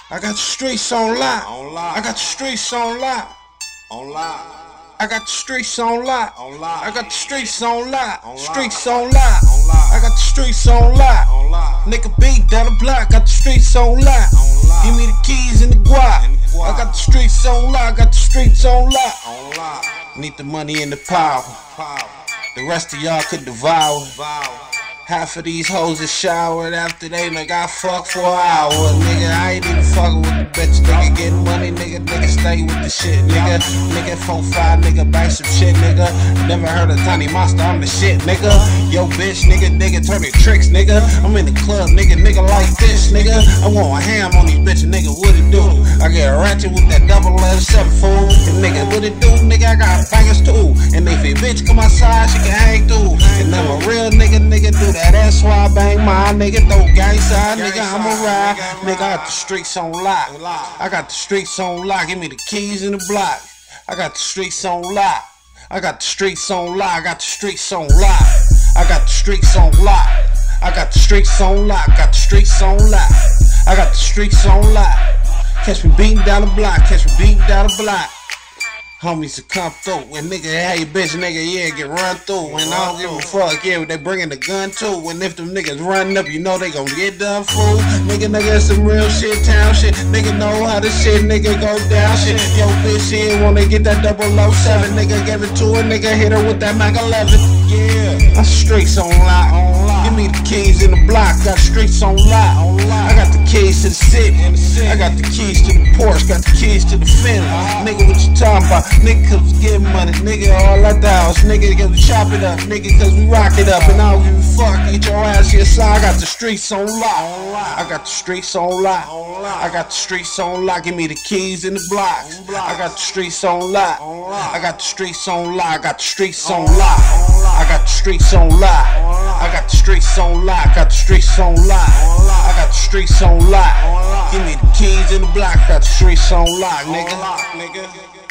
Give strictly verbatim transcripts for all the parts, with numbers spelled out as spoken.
I got the streets on lock. On lock. I got the streets on lock. On lock. I got the streets on lock. On lock. I got the streets on lock. On lock. Streets on lock. On lock. I got the streets on lock. On lock. Nigga beat down the block. Got the streets on lock. On lock. Give me the keys and the guap. And the guap. I got the streets on lock. Got the streets on lock. On lock. Need the money and the power. Power. The rest of y'all could devour. Vow. Half of these hoes is showered after they done got fucked for an hour. Nigga, I ain't even fucking with the bitch. Nigga, getting money, nigga, nigga, stay with the shit. Nigga, nigga, four five, nigga, bang some shit, nigga. Never heard of Tiny Monster, I'm the shit, nigga. Yo, bitch, nigga, nigga, turning tricks, nigga. I'm in the club, nigga, nigga, like this, nigga. I want a ham on these bitches, nigga, what it do? I get ratchet with that double L seven fool. And nigga, what it do, nigga, I got bangers too. And if a bitch come outside, she can hang through. And I'm a real nigga, nigga, do that. That's why I bang my nigga, throw gang side, nigga, I'ma ride. Nigga, I got the streets on lock. I got the streets on lock. Give me the keys in the block. I got the streets on lock. I got the streets on lock. I got the streets on lock. I got the streets on lock. I got the streets on lock. Got the streets on lock. I got the streets on lock. Catch me beating down the block. Catch me beating down the block. Homies to come through, and nigga, hey bitch, nigga, yeah, get run through, and I don't give a fuck, yeah, they bringing the gun too, and if them niggas running up, you know they gon' get done, fool. Nigga, nigga, it's some real shit, town shit, nigga know how this shit, nigga, go down shit. Yo, bitch, she ain't wanna get that double oh seven, nigga, give it to her, nigga, hit her with that Mac eleven, yeah. My streets on lock, on lock. Give me the keys in the block, got streets on lock, on lock. I got the keys to the city, I got the keys to the Porsche, got the keys to the Fender, nigga, what you talking about? Nigga, cause we get money, nigga, all at the house. Nigga, cause we chop it up, nigga, cause we rock it up. And I don't give a fuck, get your ass here, son. I got the streets on lock. I got the streets on lock. I got the streets on lock. Give me the keys in the block. I got the streets on lock. I got the streets on lock. I got the streets on lock. I got the streets on lock. I got the streets on lock. Got the streets on lock. I got the streets on lock. Give me the keys in the block. Got the streets on lock, nigga.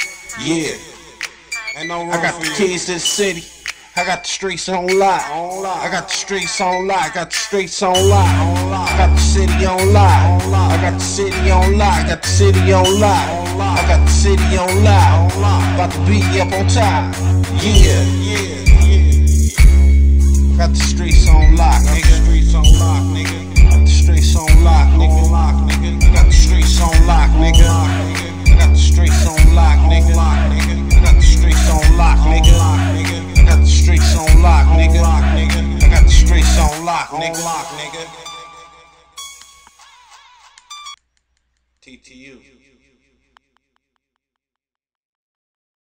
Yeah, I got the keys to the city. I got the streets on lock. I got the streets on lock. I got the streets on lock. I got the city on lock. I got the city on lock. I got the city on lock. I got the city on lock. About to beat you up on top. Yeah, yeah, yeah. Got the streets on lock, nigga. Streets on lock, nigga. Got the streets on lock, nigga. Lock, nigga. Got the streets on lock, nigga. I got the streets on lock, nigga. I got the streets on lock, nigga. I got the streets on lock, nigga. I got the streets on lock, nigga. T T U.